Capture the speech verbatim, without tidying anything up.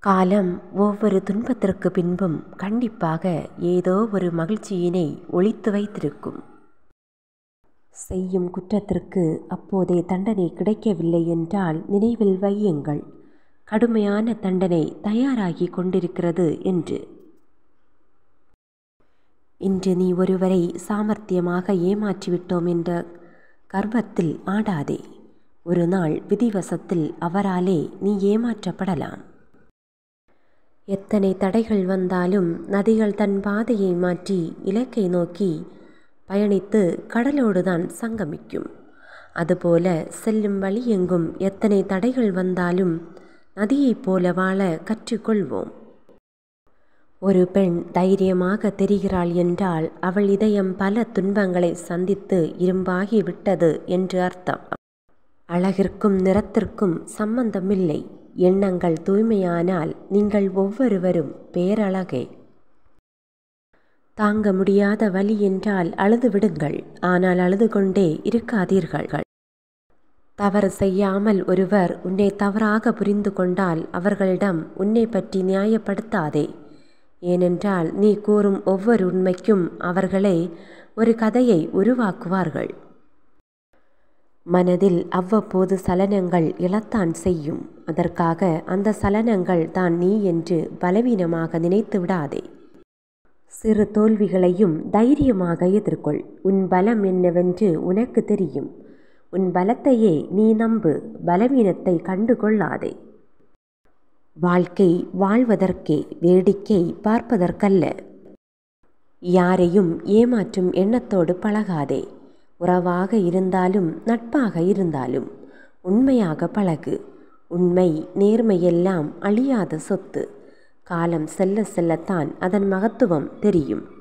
காலம் ஒவ்வொரு துன்பத்திற்கு பின்பும் கண்டிப்பாக ஏதோ ஒரு மகிழ்ச்சியினை ஒளித்து வைத்திருக்கும். செய்யும் குற்றத்திற்கு அப்போதே தண்டனை கிடைக்கவில்லை என்றால் நினைவில் வையுங்கள், கடுமையான தண்டனை தயாராகி கொண்டிருக்கிறது என்று. இன்று நீ ஒருவரை சாமர்த்தியமாக ஏமாற்றிவிட்டோம் என்ற கர்வத்தில் ஆடாதே. ஒரு நாள் விதிவசத்தில் அவராலே நீ ஏமாற்றப்படலாம். எத்தனை தடைகள் வந்தாலும் நதிகள் தன் பாதையை மாற்றி இலக்கை நோக்கி பயணித்து கடலோடுதான் சங்கமிக்கும். அதுபோல செல்லும் வழி எங்கும் எத்தனை தடைகள் வந்தாலும் நதியைப் போல வாழ கற்றுக்கொள்வோம். ஒரு பெண் தைரியமாக தெரிகிறாள் என்றால் அவள் இதயம் பல துன்பங்களை சந்தித்து இரும்பாகி விட்டது என்று அர்த்தம். அழகிற்கும் நிறத்திற்கும் சம்பந்தமில்லை. எண்ணங்கள் தூய்மையானால் நீங்கள் ஒவ்வொருவரும் பேரழகே. தாங்க முடியாத வலி என்றால் அழுது விடுங்கள், ஆனால் அழுது கொண்டே இருக்காதீர்கள். தவறு செய்யாமல் ஒருவர் உன்னை தவறாக புரிந்து கொண்டால் அவர்களிடம் உன்னை பற்றி நியாயப்படுத்தாதே. ஏனென்றால் நீ கூறும் ஒவ்வொரு உண்மைக்கும் அவர்களே ஒரு கதையை உருவாக்குவார்கள். மனதில் அவ்வப்போது சலனங்கள் எழத்தான் செய்யும். அதற்காக அந்த சலனங்கள் தான் நீ என்று பலவீனமாக நினைத்து விடாதே. சிறு தோல்விகளையும் தைரியமாக எதிர்கொள். உன் பலம் என்னவென்று உனக்கு தெரியும். உன் பலத்தையே நீ நம்பு, பலவீனத்தை கண்டு கொள்ளாதே. வாழ்க்கை வாழ்வதற்கே, வேடிக்கை பார்ப்பதற்கல்ல. யாரையும் ஏமாற்றும் எண்ணத்தோடு பழகாதே. உறவாக இருந்தாலும் நட்பாக இருந்தாலும் உண்மையாக பழகு. உண்மை நேர்மையெல்லாம் அழியாத சொத்து. காலம் செல்ல செல்லத்தான் அதன் மகத்துவம் தெரியும்.